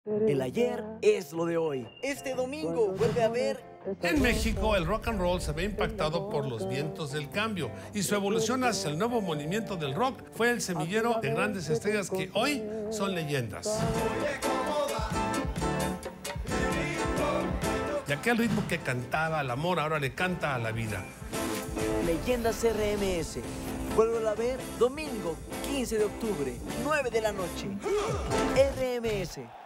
El ayer es lo de hoy. Este domingo vuelve a haber... En México, el rock and roll se ve impactado por los vientos del cambio y su evolución hacia el nuevo movimiento del rock fue el semillero de grandes estrellas que hoy son leyendas. Y aquel ritmo que cantaba al amor ahora le canta a la vida. Leyendas RMS. Vuelve a ver domingo 15 de octubre, 9 de la noche. RMS.